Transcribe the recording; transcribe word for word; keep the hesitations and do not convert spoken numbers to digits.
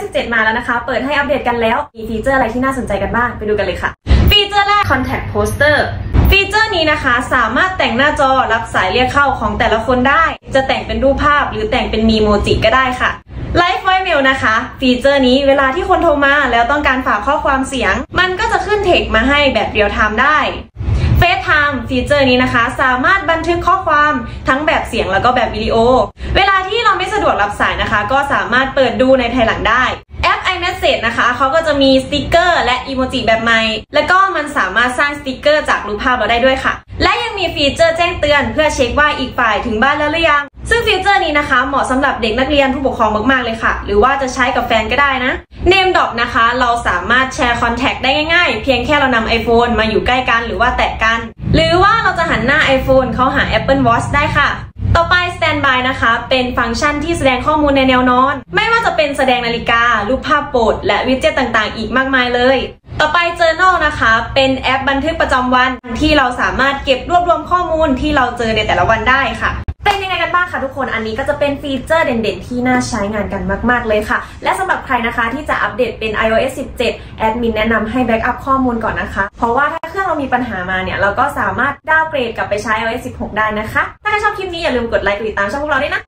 สิบเจ็ด มาแล้วนะคะเปิดให้อัปเดตกันแล้วมีฟีเจอร์อะไรที่น่าสนใจกันบ้างไปดูกันเลยค่ะฟีเจอร์แรก Contact Poster ฟีเจอร์นี้นะคะสามารถแต่งหน้าจอรับสายเรียกเข้าของแต่ละคนได้จะแต่งเป็นรูปภาพหรือแต่งเป็นมีโมจิก็ได้ค่ะ Live Voicemail นะคะฟีเจอร์นี้เวลาที่คนโทรมาแล้วต้องการฝากข้อความเสียงมันก็จะขึ้นเทคมาให้แบบเรียลไทม์ได้ FaceTime ฟีเจอร์นี้นะคะสามารถบันทึกข้อความทั้งแบบเสียงแล้วก็แบบวิดีโอเวลาที่เราไม่สะดวกรับสายนะคะก็สามารถเปิดดูในภายหลังได้แอป iMessage นะคะเขาก็จะมีสติกเกอร์และอีโมจิแบบใหม่แล้วก็มันสามารถสร้างสติกเกอร์จากรูปภาพเราได้ด้วยค่ะและยังมีฟีเจอร์แจ้งเตือนเพื่อเช็คว่าอีกฝ่ายถึงบ้านแล้วหรือยังซึ่งฟีเจอร์นี้นะคะเหมาะสำหรับเด็กนักเรียนผู้ปกครองมากๆเลยค่ะหรือว่าจะใช้กับแฟนก็ได้นะ Name Drop นะคะเราสามารถแชร์คอนแทคได้ง่ายๆเพียงแค่เรานำ iPhone มาอยู่ใกล้กันหรือว่าแตะกันหรือว่าเราจะหันหน้า iPhone เข้าหา Apple Watch ได้ค่ะต่อไป Standby นะคะเป็นฟังก์ชันที่แสดงข้อมูลในแนวนอนไม่ว่าจะเป็นแสดงนาฬิการูปภาพโปรดและวิดเจ็ตต่างๆอีกมากมายเลยต่อไป Journal นะคะเป็นแอปบันทึกประจำวันที่เราสามารถเก็บรวบรวมข้อมูลที่เราเจอในแต่ละวันได้ค่ะเป็นยังไงกันบ้างคะทุกคนอันนี้ก็จะเป็นฟีเจอร์เด่นๆที่น่าใช้งานกันมากๆเลยค่ะและสำหรับใครนะคะที่จะอัปเดตเป็น ไอ โอ เอส สิบเจ็ด แอดมินแนะนำให้แบ็กอัพข้อมูลก่อนนะคะเพราะว่าถ้าเครื่องเรามีปัญหามาเนี่ยเราก็สามารถดาวน์เกรดกลับไปใช้ ไอ โอ เอส สิบหก ได้นะคะถ้าใครชอบคลิปนี้อย่าลืมกดไลค์กดติดตามช่องพวกเราด้วยนะ